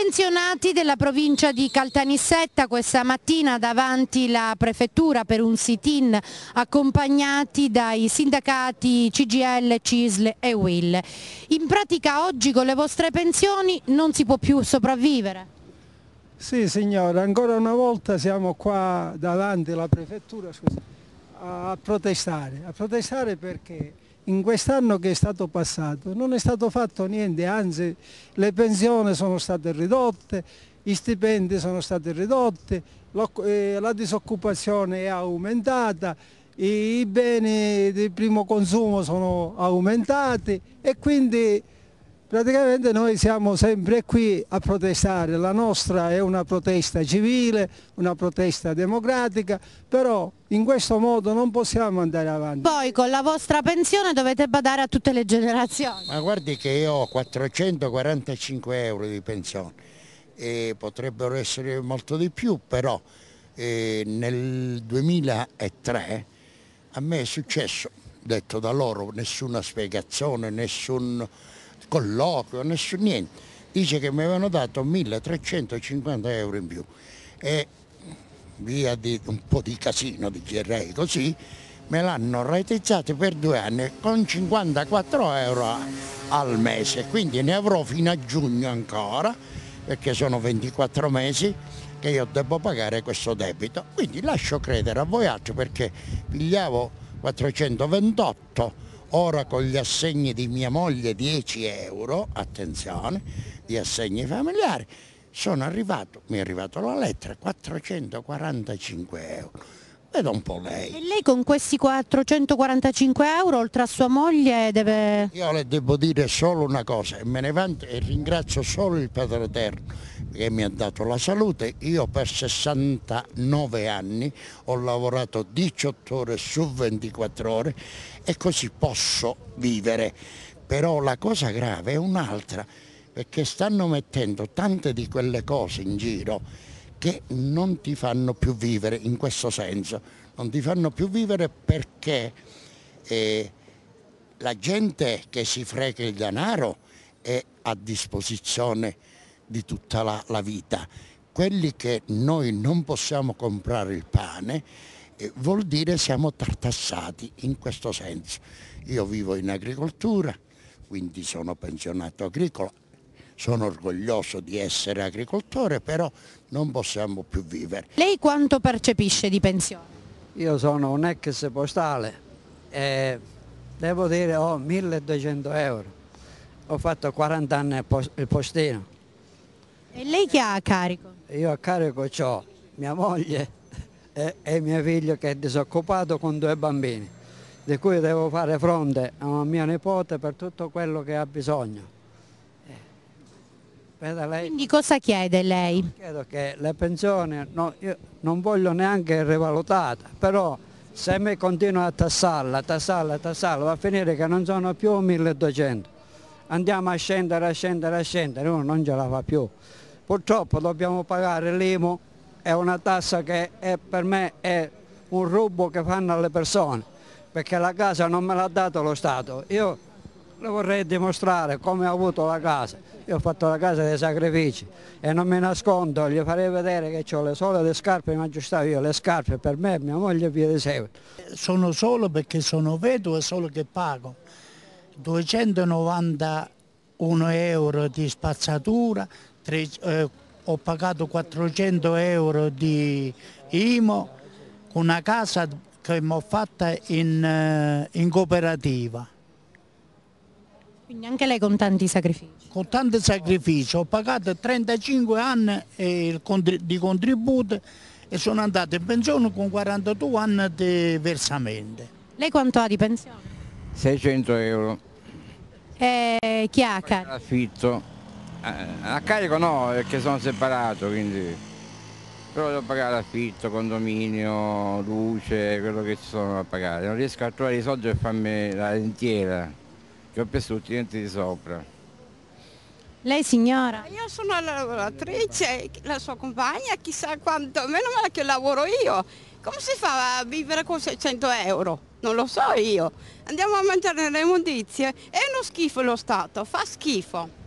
Pensionati della provincia di Caltanissetta questa mattina davanti la prefettura per un sit-in accompagnati dai sindacati CGIL, CISL e UIL. In pratica oggi con le vostre pensioni non si può più sopravvivere? Sì signora, ancora una volta siamo qua davanti alla prefettura a protestare perché in quest'anno che è stato passato non è stato fatto niente, anzi le pensioni sono state ridotte, gli stipendi sono stati ridotti, la disoccupazione è aumentata, i beni di primo consumo sono aumentati e quindi praticamente noi siamo sempre qui a protestare. La nostra è una protesta civile, una protesta democratica, però in questo modo non possiamo andare avanti. Poi con la vostra pensione dovete badare a tutte le generazioni. Ma guardi che io ho 445 euro di pensione e potrebbero essere molto di più, però nel 2003 a me è successo, detto da loro, nessuna spiegazione, nessun colloquio, nessun niente, dice che mi avevano dato 1350 euro in più e via di un po' di casino, direi così, me l'hanno rateizzato per 2 anni con 54 euro al mese, quindi ne avrò fino a giugno ancora, perché sono 24 mesi che io devo pagare questo debito, quindi lascio credere a voi altri perché pigliavo 428, ora con gli assegni di mia moglie 10 euro, attenzione, di assegni familiari, mi è arrivata la lettera, 445 euro. Vedo un po' lei. E lei con questi 445 euro, oltre a sua moglie, deve... Io le devo dire solo una cosa, e me ne vanto e ringrazio solo il Padre Eterno che mi ha dato la salute. Io per 69 anni ho lavorato 18 ore su 24 ore e così posso vivere. Però la cosa grave è un'altra, perché stanno mettendo tante di quelle cose in giro che non ti fanno più vivere in questo senso, non ti fanno più vivere perché la gente che si frega il denaro è a disposizione di tutta la vita. Quelli che noi non possiamo comprare il pane vuol dire siamo tartassati in questo senso. Io vivo in agricoltura, quindi sono pensionato agricolo, sono orgoglioso di essere agricoltore, però non possiamo più vivere. Lei quanto percepisce di pensione? Io sono un ex postale e devo dire ho 1200 euro. Ho fatto 40 anni il postino. E lei chi ha a carico? Io a carico ho mia moglie e mio figlio che è disoccupato con 2 bambini, di cui devo fare fronte a mia nipote per tutto quello che ha bisogno. Lei, quindi cosa chiede lei? chiedo che le pensioni, no, io non voglio neanche rivalutata, però se mi continuo a tassarla, va a finire che non sono più 1200. Andiamo a scendere, uno non ce la fa più. Purtroppo dobbiamo pagare l'IMU, è una tassa che per me è un rubo che fanno alle persone, perché la casa non me l'ha dato lo Stato. Io le vorrei dimostrare come ho avuto la casa. Io ho fatto la casa dei sacrifici e non mi nascondo, gli farei vedere che ho le sole scarpe, mi aggiustavo io le scarpe per me e mia moglie e via di seguito. Sono solo perché sono vedovo e solo che pago 291 euro di spazzatura, ho pagato 400 euro di IMO, una casa che mi ho fatta in cooperativa. Quindi anche lei con tanti sacrifici? Con tanti sacrifici, ho pagato 35 anni di contributo e sono andato in pensione con 42 anni di versamento. Lei quanto ha di pensione? 600 euro. E chi ha a carico? Affitto. A carico no, perché sono separato, quindi. Però devo pagare affitto, condominio, luce, quello che ci sono da pagare. Non riesco a trovare i soldi per farmi la lentiera, che ho preso tutti i denti di sopra. Lei signora? Io sono la lavoratrice, la sua compagna chissà quanto, meno male che lavoro io. Come si fa a vivere con 600 euro? Non lo so io. Andiamo a mangiare nelle immondizie, è uno schifo lo Stato, fa schifo.